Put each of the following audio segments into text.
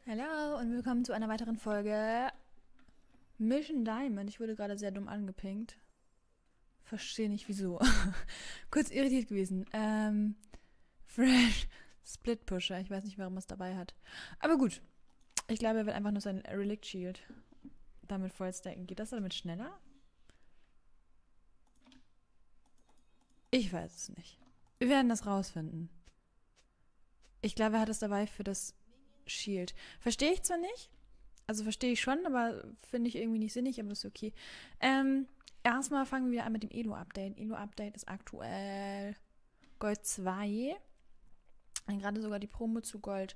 Hallo und willkommen zu einer weiteren Folge Mission Diamond. Ich wurde gerade sehr dumm angepinkt. Verstehe nicht wieso. Kurz irritiert gewesen. Fresh Split Pusher. Ich weiß nicht, warum er es dabei hat. Aber gut. Ich glaube, er wird einfach nur sein Relic Shield damit voll stacken. Geht das damit schneller? Ich weiß es nicht. Wir werden das rausfinden. Ich glaube, er hat es dabei für das Shield. Verstehe ich zwar nicht, also verstehe ich schon, aber finde ich irgendwie nicht sinnig, aber ist okay. Erstmal fangen wir an mit dem Elo-Update. Elo-Update ist aktuell Gold 2. Gerade sogar die Promo zu Gold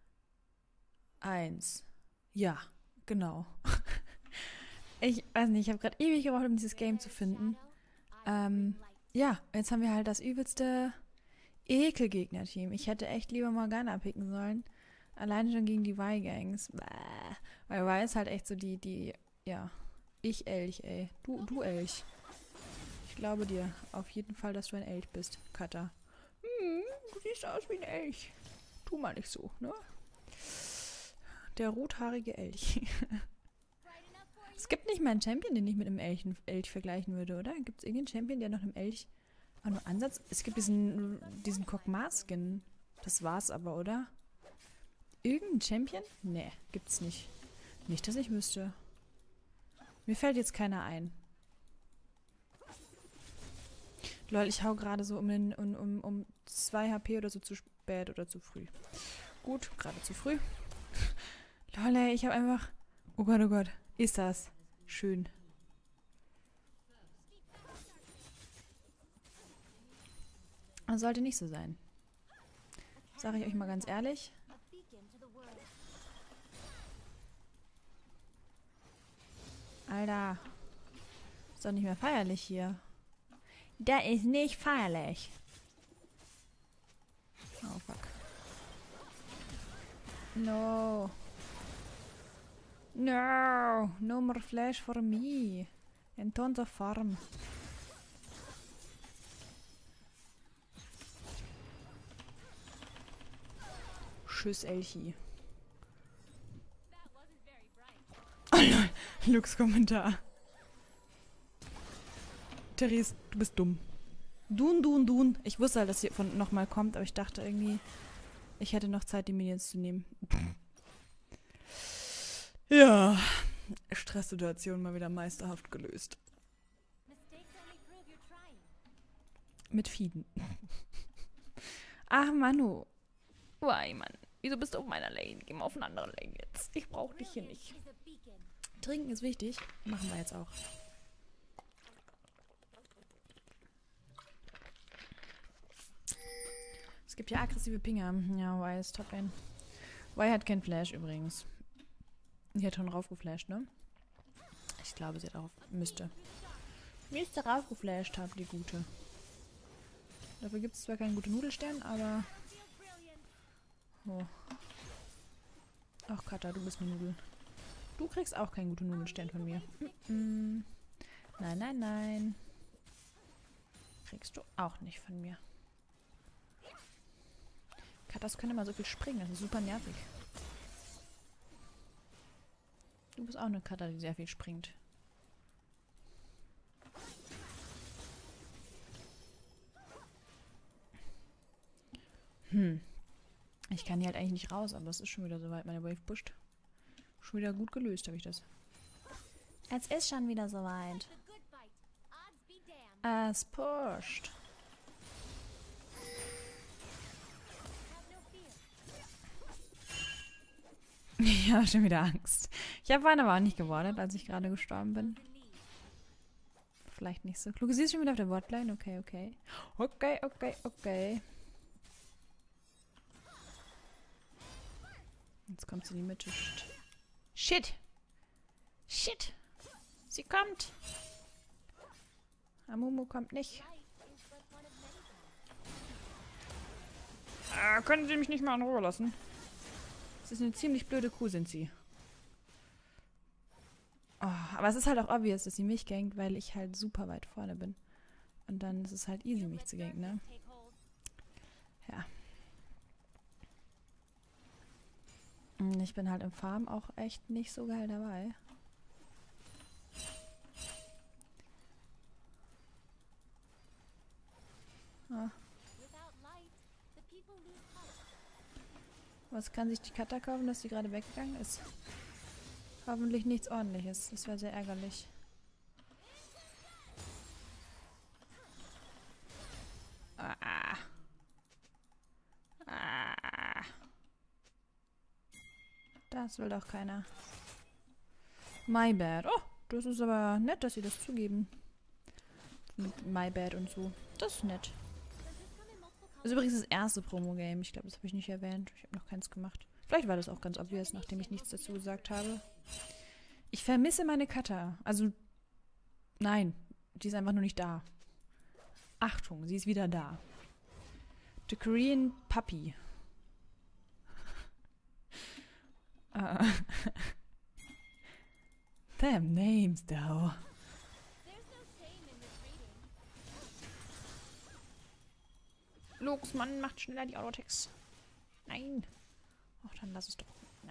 1. Ja, genau. Ich weiß nicht, ich habe gerade ewig gebraucht, um dieses Game zu finden. Ja, jetzt haben wir halt das übelste Ekelgegner-Team. Ich hätte echt lieber Morgana picken sollen. Allein schon gegen die Y-Gangs. Weil Y ist halt echt so ja. Ich Elch, ey. Du Elch. Ich glaube dir auf jeden Fall, dass du ein Elch bist, Kata. Du siehst aus wie ein Elch. Tu mal nicht so, ne? Der rothaarige Elch. Es gibt nicht mal einen Champion, den ich mit einem Elch vergleichen würde, oder? Gibt es irgendeinen Champion, der noch einem Elch auch nur Ansatz? Es gibt diesen Kokmar-Skin. Das war's aber, oder? Irgendein Champion? Nee, gibt's nicht. Nicht, dass ich wüsste. Mir fällt jetzt keiner ein. Lol, ich hau gerade so um 2 HP oder so zu spät oder zu früh. Gut, gerade zu früh. Lol, ey, ich hab einfach... Oh Gott, ist das schön. Das sollte nicht so sein. Sage ich euch mal ganz ehrlich. Alter. Ist doch nicht mehr feierlich hier. Der ist nicht feierlich. Oh, fuck. No. No. No more flash for me. And tons of farm. Tschüss, Elchi. Oh nein, Lux Kommentar. Therese, du bist dumm. Dun. Ich wusste halt, dass hier von nochmal kommt, aber ich dachte irgendwie, ich hätte noch Zeit, die Minions zu nehmen. Ja, Stresssituation mal wieder meisterhaft gelöst. Mit Fieden. Ach, Manu. Why, Mann. Wieso bist du auf meiner Lane? Geh mal auf eine andere Lane jetzt. Ich brauche dich hier nicht. Trinken ist wichtig. Machen wir jetzt auch. Es gibt ja aggressive Pinger. Ja, Y ist Top Lane. Y hat kein Flash übrigens. Die hat schon raufgeflasht, ne? Ich glaube, sie hat auch... Müsste raufgeflasht haben, die Gute. Dafür gibt es zwar keinen guten Nudelstern, aber... Oh. Ach, Kata, du bist eine Nudel. Du kriegst auch keinen guten Nudelstern von mir. Nein. Kriegst du auch nicht von mir. Katas können immer so viel springen, das ist super nervig. Du bist auch eine Kata, die sehr viel springt. Ich kann hier halt eigentlich nicht raus, aber es ist schon wieder soweit. Meine Wave pusht. Schon wieder gut gelöst, habe ich das. Es ist schon wieder soweit. Es pusht. Ich habe schon wieder Angst. Ich habe vorhin aber auch nicht gewartet, als ich gerade gestorben bin. Vielleicht nicht so klug. Sie ist schon wieder auf der Botline? Okay. Okay. Jetzt kommt sie in die Mitte. Shit! Sie kommt! Amumu kommt nicht. Können Sie mich nicht mal in Ruhe lassen? Das ist eine ziemlich blöde Kuh, sind sie. Oh, aber es ist halt auch obvious, dass sie mich gankt, weil ich halt super weit vorne bin. Und dann ist es halt easy, mich zu ganken, ne? Ja. Ich bin halt im Farm auch echt nicht so geil dabei. Ah. Was kann sich die Kata kaufen, dass sie gerade weggegangen ist? Hoffentlich nichts Ordentliches. Das wäre sehr ärgerlich. Ah. Ah. Das will doch keiner. My bad. Oh, das ist aber nett, dass sie das zugeben. Mit My bad und so. Das ist nett. Das ist übrigens das erste Promo-Game. Ich glaube, das habe ich nicht erwähnt. Ich habe noch keins gemacht. Vielleicht war das auch ganz obvious, nachdem ich nichts dazu gesagt habe. Ich vermisse meine Kata. Also, nein. Die ist einfach nur nicht da. Achtung, sie ist wieder da. The Korean Puppy. Damn names, though. Lux, Mann, macht schneller die Autotext. Nein. Ach, dann lass es doch. Na.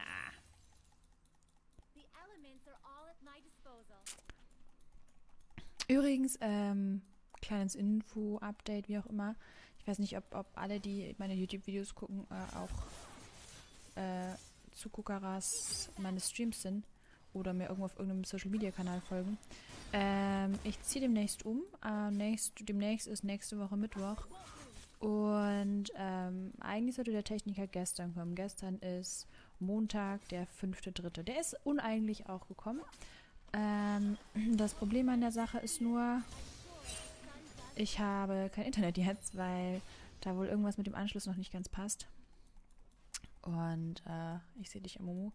Übrigens, kleines Info-Update, wie auch immer. Ich weiß nicht, ob alle, die meine YouTube-Videos gucken, auch Zuguckeras meines Streams sind oder mir irgendwo auf irgendeinem Social-Media-Kanal folgen. Ich ziehe demnächst um. Demnächst ist nächste Woche Mittwoch. Und eigentlich sollte der Techniker gestern kommen. Gestern ist Montag, der 5.3. Der ist uneigentlich auch gekommen. Das Problem an der Sache ist nur, ich habe kein Internet jetzt, weil da wohl irgendwas mit dem Anschluss noch nicht ganz passt. Und ich sehe dich, Amumu.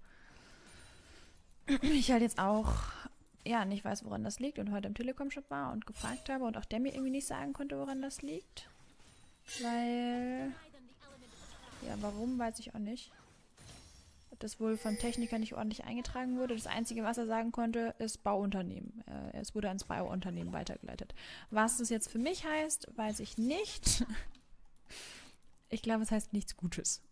Ich halt jetzt auch nicht weiß, woran das liegt und heute im Telekom-Shop war und gefragt habe und auch der mir irgendwie nicht sagen konnte, woran das liegt. Weil, warum, weiß ich auch nicht. Ob das wohl vom Techniker nicht ordentlich eingetragen wurde. Das Einzige, was er sagen konnte, ist Bauunternehmen. Es wurde ans Bauunternehmen weitergeleitet. Was das jetzt für mich heißt, weiß ich nicht. Ich glaube, es heißt nichts Gutes.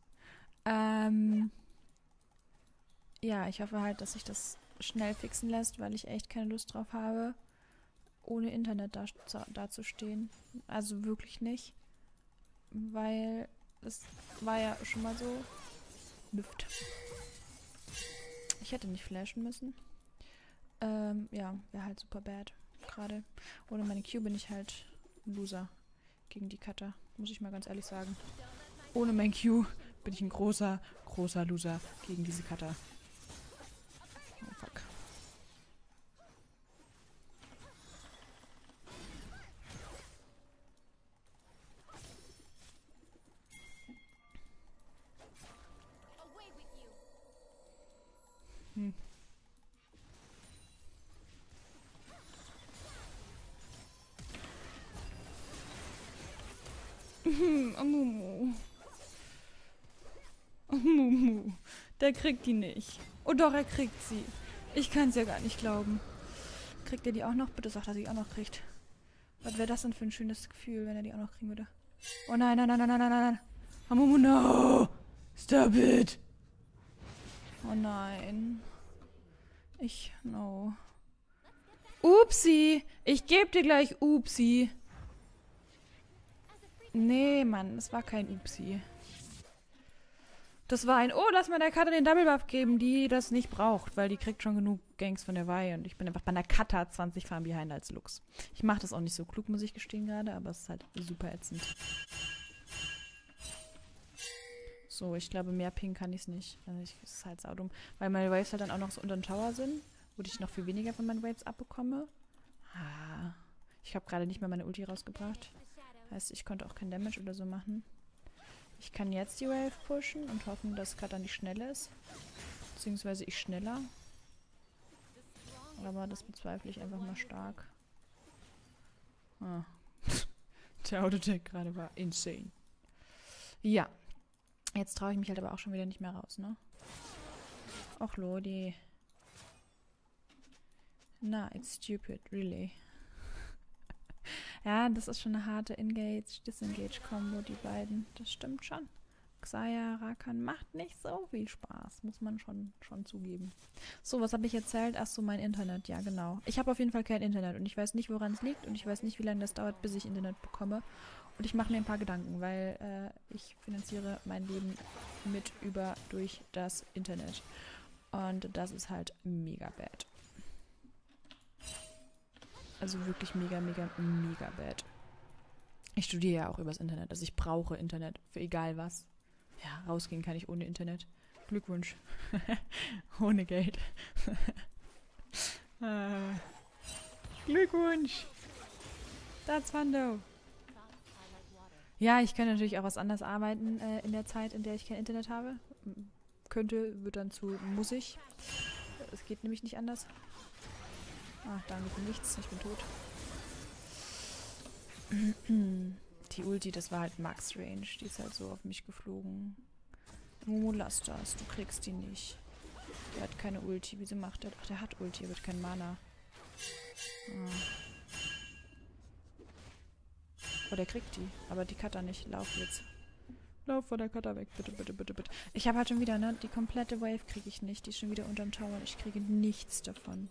Ich hoffe halt, dass sich das schnell fixen lässt, weil ich echt keine Lust drauf habe, ohne Internet dazustehen. Also wirklich nicht. Weil es war ja schon mal so. Lüft. Ich hätte nicht flashen müssen. Wäre halt super bad. Gerade. Ohne meine Q bin ich halt ein Loser gegen die Cutter. Muss ich mal ganz ehrlich sagen. Ohne mein Q bin ich ein großer Loser gegen diese Cutter. Oh fuck. Amumu. Amumu. Der kriegt die nicht. Oh doch, er kriegt sie. Ich kann es ja gar nicht glauben. Kriegt er die auch noch? Bitte sag, dass er die auch noch kriegt. Was wäre das denn für ein schönes Gefühl, wenn er die auch noch kriegen würde? Oh nein, nein, nein, nein, nein, nein, nein. Amumu, no! Stop it! Oh nein. No. Upsi! Ich geb dir gleich Upsi. Nee, Mann, das war kein Upsi. Das war ein, lass mal der Kata den Double Buff geben, die das nicht braucht, weil die kriegt schon genug Ganks von der Vi und ich bin einfach bei einer Kata 20 Farm behind als Lux. Ich mache das auch nicht so klug, muss ich gestehen gerade, aber es ist halt super ätzend. So, ich glaube, mehr Ping kann ich es nicht. Also es ist halt saudumm, weil meine Waves halt dann auch noch so unter dem Tower sind, wo ich noch viel weniger von meinen Waves abbekomme. Ich habe gerade nicht mehr meine Ulti rausgebracht. Heißt, ich konnte auch kein Damage oder so machen. Ich kann jetzt die Wave pushen und hoffen, dass Kata nicht schnell ist. Beziehungsweise ich schneller. Aber das bezweifle ich einfach mal stark. Der Autotech gerade war insane. Ja. Jetzt traue ich mich halt aber auch schon wieder nicht mehr raus, ne? Och, Lodi. Na, it's stupid, really. Ja, das ist schon eine harte Engage-Disengage-Kombo, die beiden. Das stimmt schon. Xayah Rakan macht nicht so viel Spaß, muss man schon zugeben. So, was habe ich erzählt? Ach so, mein Internet, ja genau. Ich habe auf jeden Fall kein Internet und ich weiß nicht, woran es liegt und ich weiß nicht, wie lange das dauert, bis ich Internet bekomme. Und ich mache mir ein paar Gedanken, weil ich finanziere mein Leben durch das Internet. Und das ist halt mega bad. Also wirklich mega, mega, mega bad. Ich studiere ja auch übers Internet, also ich brauche Internet für egal was. Ja, rausgehen kann ich ohne Internet. Glückwunsch. Ohne Geld. Glückwunsch. That's fun though. Ja, ich kann natürlich auch was anderes arbeiten in der Zeit, in der ich kein Internet habe. Könnte, wird dann zu muss ich. Es geht nämlich nicht anders. Ach, danke für nichts. Ich bin tot. Die Ulti, das war halt Max Range. Die ist halt so auf mich geflogen. Momo, lass das. Du kriegst die nicht. Der hat keine Ulti. Wieso macht der? Ach, der hat Ulti, aber kein Mana. Oh, der kriegt die. Aber die Cutter nicht. Lauf jetzt. Lauf vor der Cutter weg. Bitte, bitte, bitte, bitte. Ich habe halt schon wieder, ne? Die komplette Wave kriege ich nicht. Die ist schon wieder unterm Tower. Ich kriege nichts davon.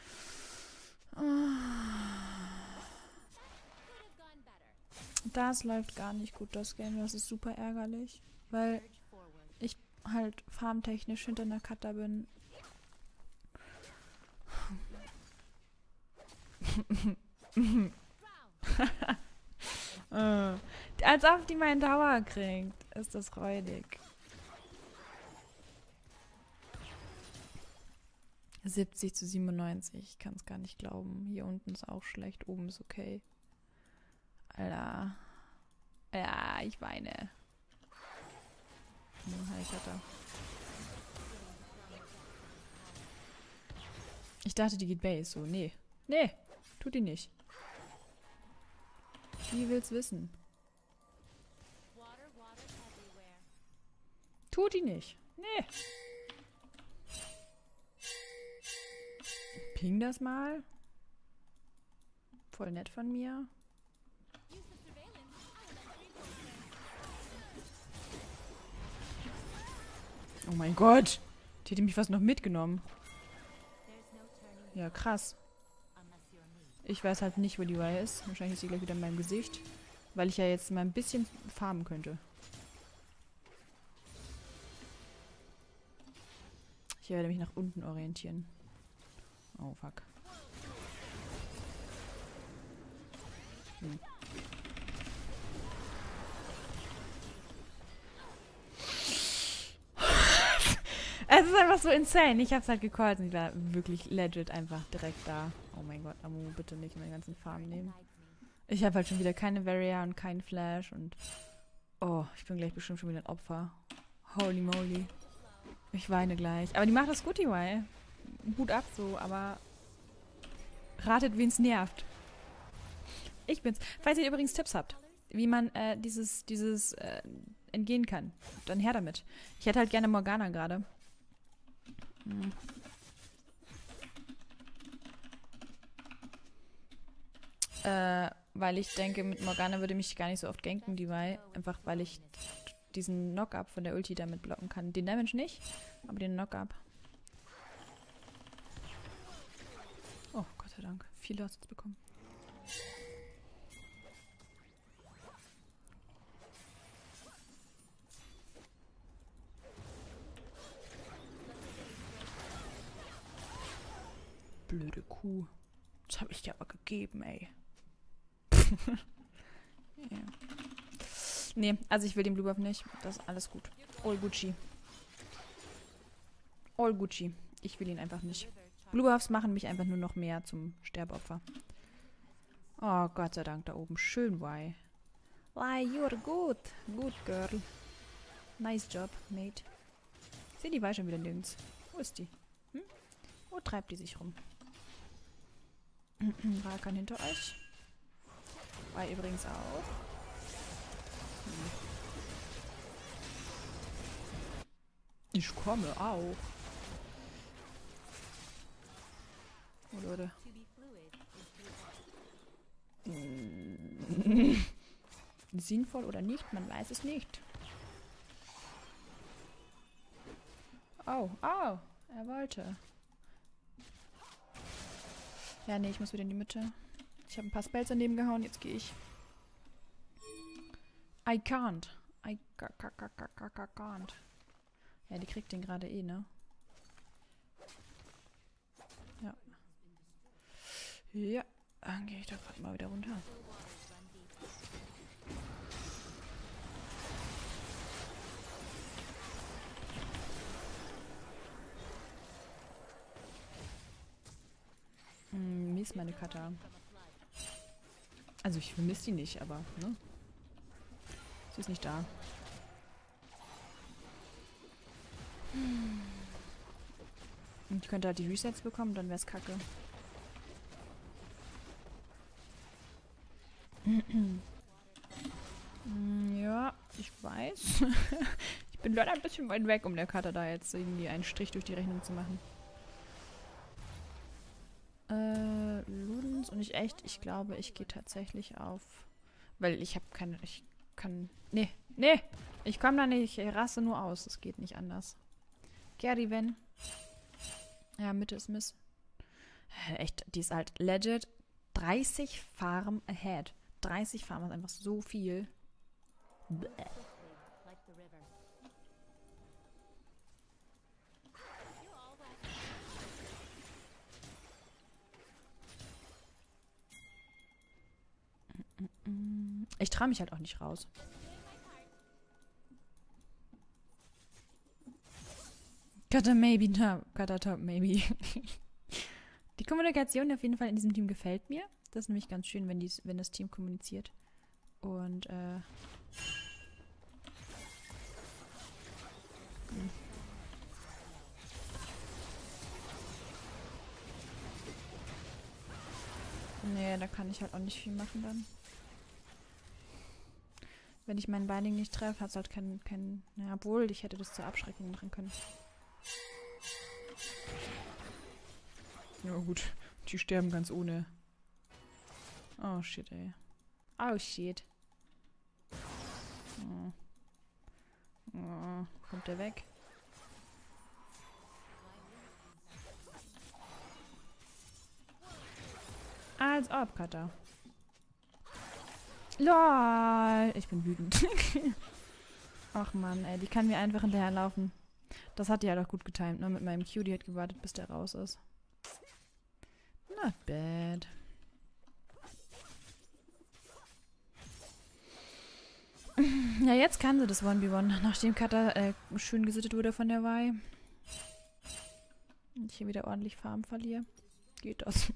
Das läuft gar nicht gut, das Game. Das ist super ärgerlich. Weil ich halt farmtechnisch hinter einer Cutter bin. Als ob die meinen Tower kriegt. Ist das räudig. 70:97. Ich kann es gar nicht glauben. Hier unten ist auch schlecht. Oben ist okay. Alter. Ja, ich weine. Ich dachte, die geht Base. So, nee. Nee, tut die nicht. Die will's wissen. Tut die nicht. Nee. Ping das mal. Voll nett von mir. Oh mein Gott. Die hätte mich fast noch mitgenommen. Ja, krass. Ich weiß halt nicht, wo die Y ist. Wahrscheinlich ist sie gleich wieder in meinem Gesicht. Weil ich ja jetzt mal ein bisschen farmen könnte. Ich werde mich nach unten orientieren. Oh, fuck. Es ist einfach so insane. Ich hab's halt gecallt und ich war wirklich legit einfach direkt da. Oh mein Gott, Amu, bitte nicht meinen ganzen Farm nehmen. Ich habe halt schon wieder keine Varia und keinen Flash und... Oh, ich bin gleich bestimmt schon wieder ein Opfer. Holy moly. Ich weine gleich. Aber die macht das gut, die Y. Hut ab so, aber... Ratet, wen's nervt. Ich bin's. Falls ihr übrigens Tipps habt, wie man dieses entgehen kann, dann her damit. Ich hätte halt gerne Morgana gerade. Weil ich denke, mit Morgana würde mich gar nicht so oft ganken, die Y. Einfach weil ich diesen Knock-Up von der Ulti damit blocken kann. Den Damage nicht, aber den Knock-Up. Oh, Gott sei Dank. Viele hast du bekommen. Blöde Kuh. Das habe ich dir aber gegeben, ey. Ja. Nee, also ich will den Blue Buff nicht. Das ist alles gut. All Gucci. All Gucci. Ich will ihn einfach nicht. Blue Buffs machen mich einfach nur noch mehr zum Sterbeopfer. Oh, Gott sei Dank da oben. Schön, Y. Y, you're good. Good girl. Nice job, mate. Ich sehe die Y schon wieder nirgends. Wo ist die? Hm? Wo treibt die sich rum? Rakan hinter euch. Y übrigens auch. Ich komme auch. Oh, Leute. Sinnvoll oder nicht? Man weiß es nicht. Oh, oh, er wollte. Ja, nee, ich muss wieder in die Mitte. Ich habe ein paar Spells daneben gehauen, jetzt gehe ich. I can't. I can't. Ja, die kriegt den gerade eh, ne? Ja. Ja, dann gehe ich da gerade mal wieder runter. Mies meine Kata. Also ich vermisse die nicht, aber, ne? Sie ist nicht da. Und ich könnte halt die Resets bekommen, dann wäre es kacke. Ja, ich weiß. Ich bin leider ein bisschen weit weg, um der Kata da jetzt irgendwie einen Strich durch die Rechnung zu machen. Ludens und ich glaube, ich gehe tatsächlich auf. Weil ich habe keine. Ich kann. Nee, nee! Ich komme da nicht. Ich raste nur aus. Es geht nicht anders. Gary, wenn. Ja, Mitte ist Miss. Echt, die ist halt legit 30 Farm ahead. 30 Farm ist einfach so viel. Bäh. Ich traue mich halt auch nicht raus. Kata maybe, no. Kata top maybe. Die Kommunikation auf jeden Fall in diesem Team gefällt mir. Das ist nämlich ganz schön, wenn das Team kommuniziert. Und, Nee, da kann ich halt auch nicht viel machen dann. Wenn ich meinen Binding nicht treffe, hat es halt kein... Ja, obwohl, ich hätte das zur Abschreckung machen können. Ja gut, die sterben ganz ohne. Oh shit, ey. Oh shit. Oh. Oh. Kommt der weg? Als ob, Kata. LOL! Ich bin wütend. Ach man, ey, die kann mir einfach hinterherlaufen. Das hat die halt auch gut getimt, ne? Mit meinem Q, die hat gewartet, bis der raus ist. Not bad. Ja, jetzt kann sie das 1v1, nachdem Kata schön gesittet wurde von der Vi. Und ich hier wieder ordentlich Farm verliere. Geht das?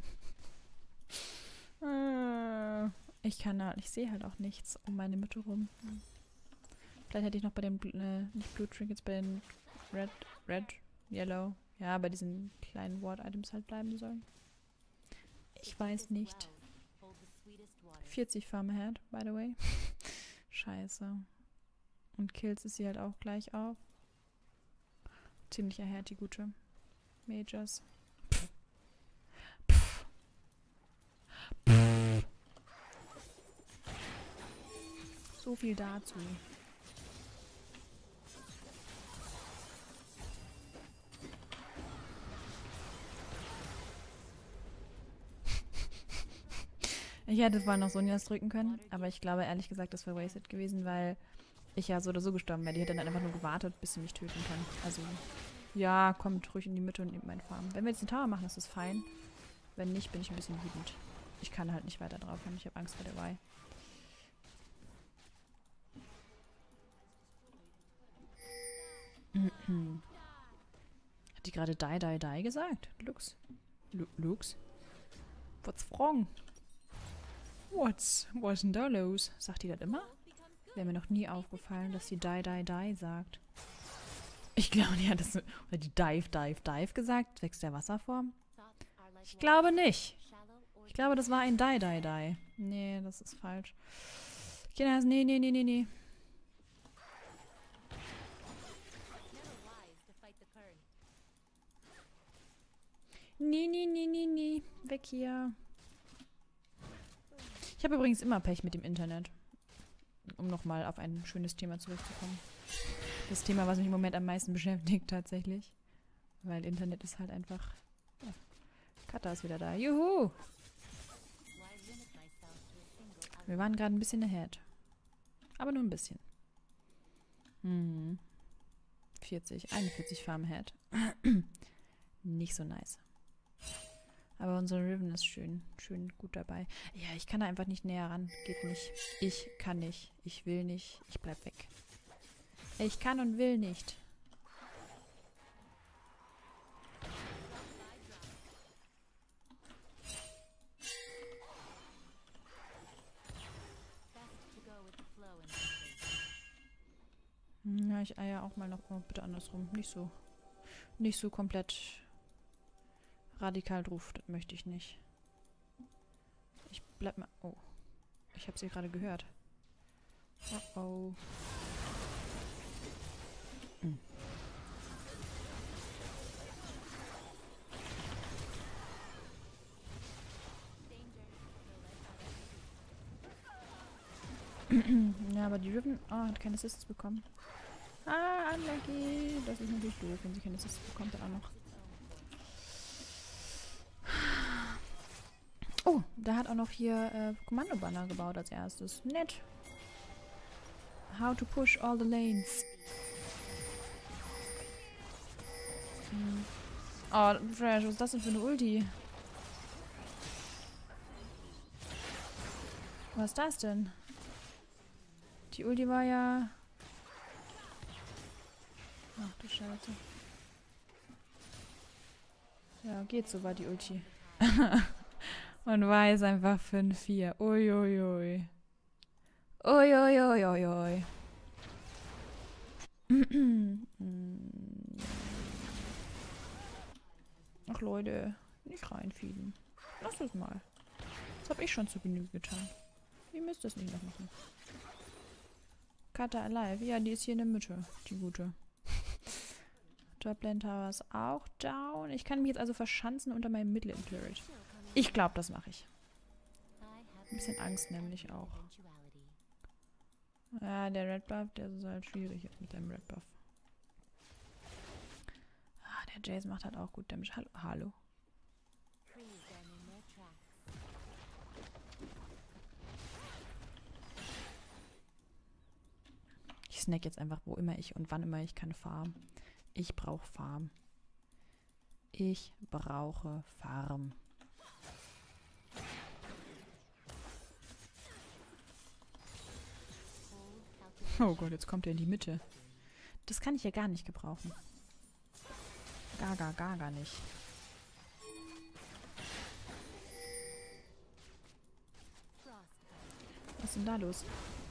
Ich kann halt, ich sehe halt auch nichts um meine Mitte rum. Vielleicht hätte ich noch bei den, nicht Blue Trinkets, bei den Red, Yellow, ja, bei diesen kleinen Ward-Items halt bleiben sollen. Ich weiß nicht. 40 Farm ahead, by the way. Scheiße. Und Kills ist sie halt auch gleich auf. Ziemlich ahead, die gute. Majors. Pff. Pff. Pff. So viel dazu. Ich hätte wohl noch Sonjas drücken können, aber ich glaube ehrlich gesagt, das wäre wasted gewesen, weil ich ja so oder so gestorben wäre. Die hätte dann einfach nur gewartet, bis sie mich töten kann. Also, ja, kommt ruhig in die Mitte und nehmt meinen Farm. Wenn wir jetzt den Tower machen, ist das fein. Wenn nicht, bin ich ein bisschen wütend. Ich kann halt nicht weiter drauf haben. Ich habe Angst vor der Vi. Hat die gerade die gesagt? Lux. Lux? What's wrong? Was denn da los? Sagt die das immer? Wäre mir noch nie aufgefallen, dass sie die sagt. Ich glaube, die hat das... Oder die dive gesagt, wächst der Wasserform? Ich glaube nicht. Ich glaube, das war ein die. Nee, das ist falsch. Kinder, nee. Nee. Weg hier. Ich habe übrigens immer Pech mit dem Internet. Um nochmal auf ein schönes Thema zurückzukommen. Das Thema, was mich im Moment am meisten beschäftigt, tatsächlich. Weil Internet ist halt einfach... Ja. Kata ist wieder da. Juhu! Wir waren gerade ein bisschen ahead. Aber nur ein bisschen. 41 Farm ahead. Nicht so nice. Aber unser Riven ist schön gut dabei. Ja, ich kann da einfach nicht näher ran. Geht nicht. Ich kann nicht. Ich will nicht. Ich bleib weg. Ich kann und will nicht. Ja, ich eier auch mal noch bitte andersrum. Nicht so komplett radikal drauf. Das möchte ich nicht. Ich bleib mal... Oh. Ich habe sie gerade gehört. Oh oh. Ja, aber die Riven... Oh, hat keine Assists bekommen. Ah, unlucky. Das ist natürlich doof, wenn sie keine Assists bekommt, dann auch noch. Oh, da hat auch noch hier Kommando-Banner gebaut als erstes. Nett. How to push all the lanes. Oh, Fresh, was ist das denn für eine Ulti? Was ist das denn? Die Ulti war ja... Ach du Scheiße. Ja, geht so, war die Ulti. Und weiß einfach 5-4. Uiuiui. Uiuiuiui. Ach Leute, nicht reinfieden. Lass das mal. Das habe ich schon zu Genüge getan. Ihr müsst das nicht noch machen. Kata alive. Ja, die ist hier in der Mitte. Die gute. Toplane Tower ist auch down. Ich kann mich jetzt also verschanzen unter meinem Midlane Turret. Ich glaube, das mache ich. Ein bisschen Angst nämlich auch. Ja, der Red Buff, der ist halt schwierig jetzt mit dem Red Buff. Ah, der Jace macht halt auch gut Damage. Hallo. Ich snack jetzt einfach, wo immer ich und wann immer ich kann Farm. Ich brauche Farm. Ich brauche Farm. Oh Gott, jetzt kommt er in die Mitte. Das kann ich ja gar nicht gebrauchen. Gar nicht. Was ist denn da los?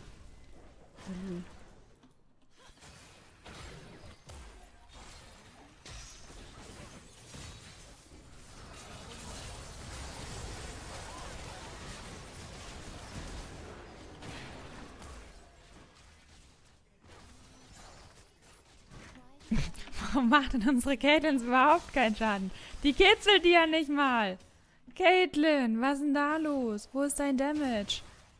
Warum macht denn unsere Caitlyn überhaupt keinen Schaden? Die kitzelt die ja nicht mal. Caitlyn, was ist denn da los? Wo ist dein Damage?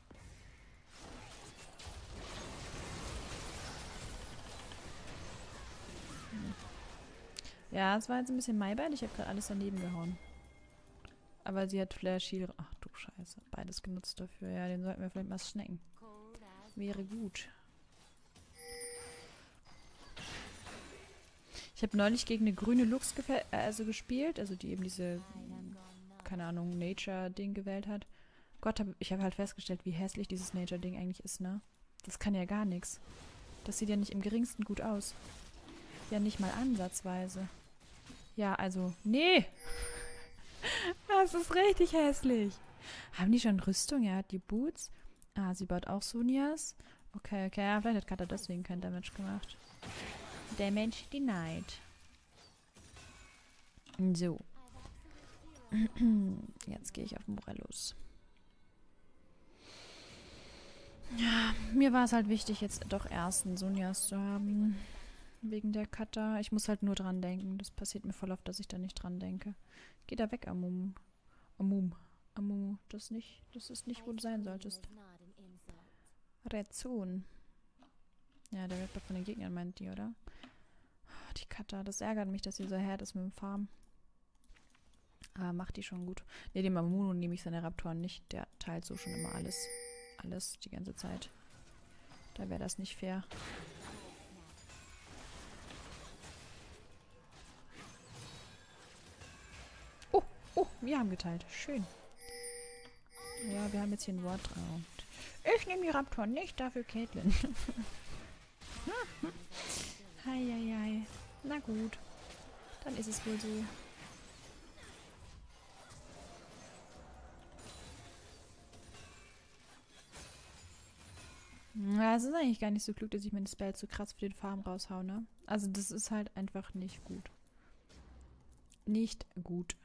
Ja, es war jetzt ein bisschen Maibert. Ich habe gerade alles daneben gehauen. Aber sie hat Flare Shield. Ach du Scheiße. Beides genutzt dafür. Ja, den sollten wir vielleicht mal snacken. Wäre gut. Ich habe neulich gegen eine grüne Lux gespielt. Also die eben diese, keine Ahnung, Nature-Ding gewählt hat. Gott, ich habe halt festgestellt, wie hässlich dieses Nature-Ding eigentlich ist, ne? Das kann ja gar nichts. Das sieht ja nicht im geringsten gut aus. Ja, nicht mal ansatzweise. Ja, also, nee. Das ist richtig hässlich. Haben die schon Rüstung? Ja, die Boots. Ah, sie baut auch Sonias. Okay, ja, vielleicht hat Kata deswegen kein Damage gemacht. Damage denied. So. Jetzt gehe ich auf Morellos. Ja, mir war es halt wichtig, jetzt doch erst einen Sonias zu haben. Wegen der Kata. Ich muss halt nur dran denken. Das passiert mir voll oft, dass ich da nicht dran denke. Geh da weg, Amumu. Amumu. Das ist nicht, wo du sein solltest. Rezun. Ja, der Red Buff von den Gegnern meint die, oder? Die Die Cutter. Das ärgert mich, dass sie so hart ist mit dem Farm. Aber macht die schon gut. Ne, dem Mamuno nehme ich seine Raptoren nicht. Der teilt so schon immer alles. Alles die ganze Zeit. Da wäre das nicht fair. Oh, oh, wir haben geteilt. Schön. Ja, wir haben jetzt hier ein Wort drauf. Ich nehme die Raptoren nicht, dafür Caitlyn. Heieiei. Na gut. Dann ist es wohl so. Ja, es ist eigentlich gar nicht so klug, dass ich meine Spells so krass für den Farm raushau, ne? Also das ist halt einfach nicht gut. Nicht gut.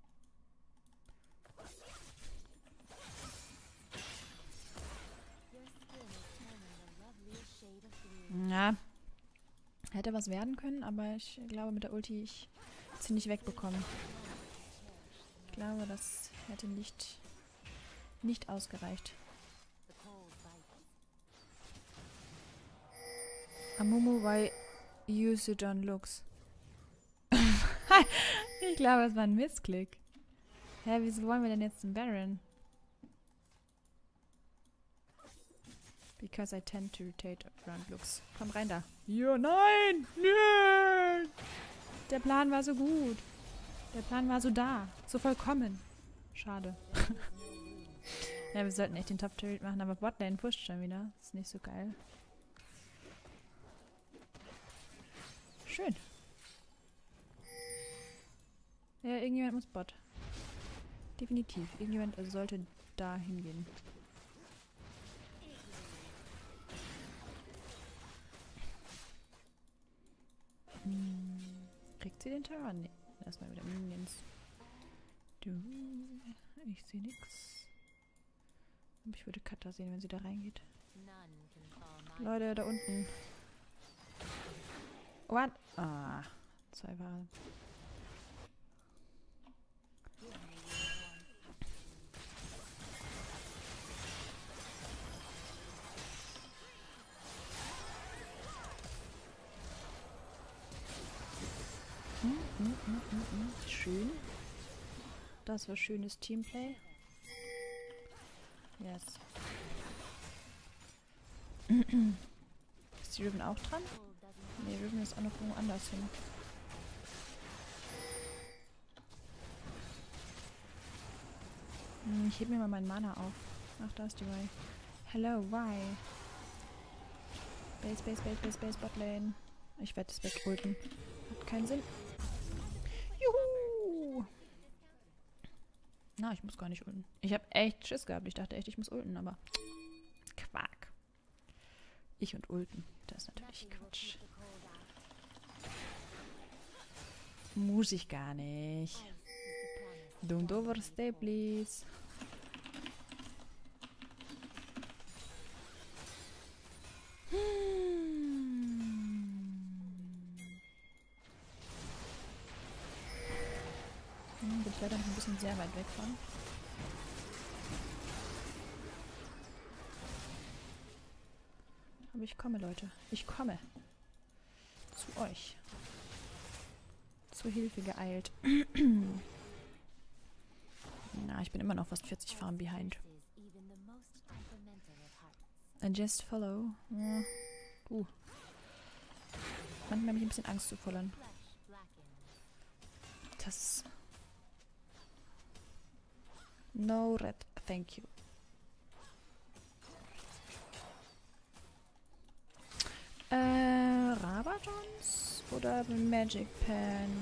Ja. Hätte was werden können, aber ich glaube mit der Ulti ich sie nicht wegbekommen. Ich glaube, das hätte nicht ausgereicht. Amumu, why use it on looks? Ich glaube, es war ein Missklick. Hä, wieso wollen wir denn jetzt einen Baron? Because I tend to rotate around looks. Komm rein da. Ja, nein! Nein! Der Plan war so gut. Der Plan war so da. So vollkommen. Schade. Ja, wir sollten echt den Top-Turret machen, aber Botlane pusht schon wieder. Ist nicht so geil. Schön. Ja, irgendjemand muss Bot. Definitiv. Irgendjemand sollte da hingehen. Kriegt sie den Tower? Nee. Erstmal wieder Minions. Du. Ich sehe nix. Aber ich würde Kata sehen, wenn sie da reingeht. Leute, da unten. What? Ah. 2 Wahlen. Schön. Das war schönes Teamplay. Yes. Ist die Riven auch dran? Ne, Riven ist auch noch irgendwo anders hin. Ich heb mir mal meinen Mana auf. Ach, da ist die Y. Hello, Y. Base, Botlane. Ich werde das wegulten. Hat keinen Sinn. Juhu! Na, ich muss gar nicht ulten. Ich habe echt Schiss gehabt. Ich dachte echt, ich muss ulten, aber Quark. Ich und ulten. Das ist natürlich Quatsch. Muss ich gar nicht. Don't overstay, please. Bin ich leider noch ein bisschen sehr weit weg von. Aber ich komme, Leute. Ich komme. Zu euch. Zur Hilfe geeilt. Na, ich bin immer noch fast 40 Farm behind. And just follow. Ja. Manchmal habe ich ein bisschen Angst zu vollern. Das. No red, thank you. Rabadons oder Magic Pen?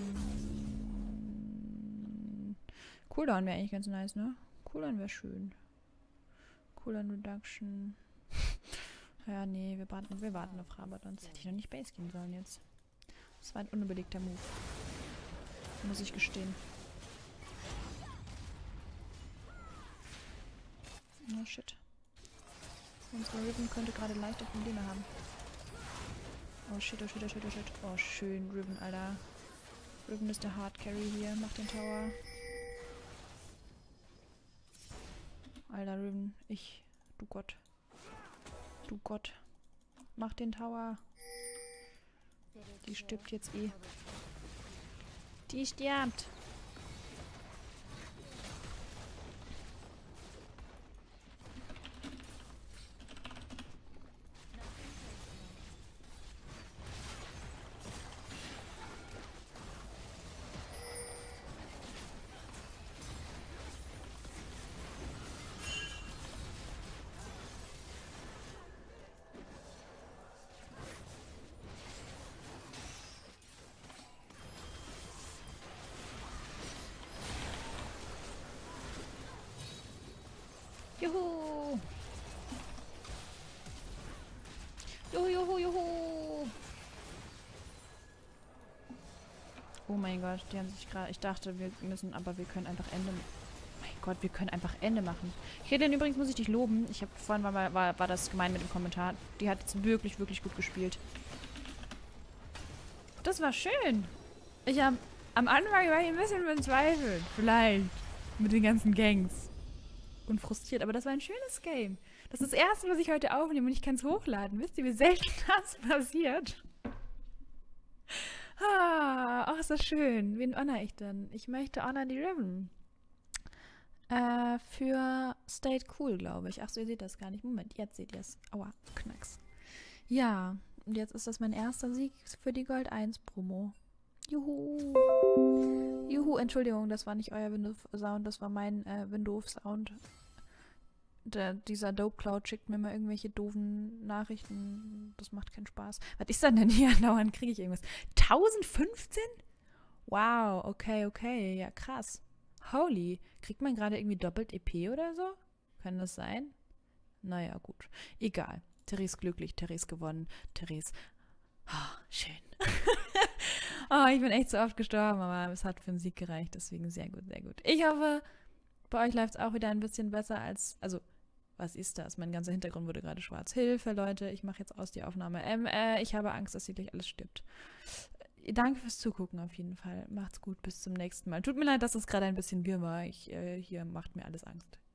Cooldown wäre eigentlich ganz nice, ne? Cooldown wäre schön. Cooldown Reduction. Ja, nee, wir warten auf Rabadons. Hätte ich noch nicht Base gehen sollen jetzt. Das war ein unüberlegter Move. Muss ich gestehen. Oh shit. Unsere Riven könnte gerade leichte Probleme haben. Oh shit, oh shit, oh shit, oh shit. Oh, schön, Riven, Alter. Riven ist der Hard Carry hier. Macht den Tower. Alter, Riven. Du Gott. Du Gott. Mach den Tower. Die stirbt jetzt eh. Die stirbt. Juhu! Juhu, juhu, juhu! Oh mein Gott, die haben sich gerade... Ich dachte, wir müssen... Aber wir können einfach Ende... Mein Gott, wir können einfach Ende machen. Kaelin, übrigens muss ich dich loben. Ich habe vorhin war das gemein mit dem Kommentar. Die hat jetzt wirklich, wirklich gut gespielt. Das war schön. Ich habe... Am Anfang war ich ein bisschen verzweifelt. Vielleicht. Mit den ganzen Gangs. Und frustriert, aber das war ein schönes Game. Das ist das erste, was ich heute aufnehme und ich kann es hochladen. Wisst ihr, wie selten das passiert? Ach, ist das schön. Wen honor ich denn? Ich möchte honor die Riven. Für State Cool, glaube ich. Ach so, ihr seht das gar nicht. Moment, jetzt seht ihr es. Aua, Knacks. Ja, und jetzt ist das mein erster Sieg für die Gold 1 Promo. Juhu. Juhu, Entschuldigung, das war nicht euer Windows-Sound, das war mein Windows-Sound. Dieser Dope Cloud schickt mir mal irgendwelche doofen Nachrichten. Das macht keinen Spaß. Was ist denn hier? Dauernd kriege ich irgendwas. 1015? Wow, okay. Ja, krass. Holy. Kriegt man gerade irgendwie doppelt EP oder so? Kann das sein? Naja, gut. Egal. Therese glücklich, Therese gewonnen. Therese. Oh, schön. Oh, ich bin echt so oft gestorben, aber es hat für den Sieg gereicht. Deswegen sehr gut, sehr gut. Ich hoffe, bei euch läuft es auch wieder ein bisschen besser als... Also, was ist das? Mein ganzer Hintergrund wurde gerade schwarz. Hilfe, Leute, ich mache jetzt aus die Aufnahme. Ich habe Angst, dass hier gleich alles stirbt. Danke fürs Zugucken auf jeden Fall. Macht's gut, bis zum nächsten Mal. Tut mir leid, dass es gerade ein bisschen wirr war. Hier macht mir alles Angst.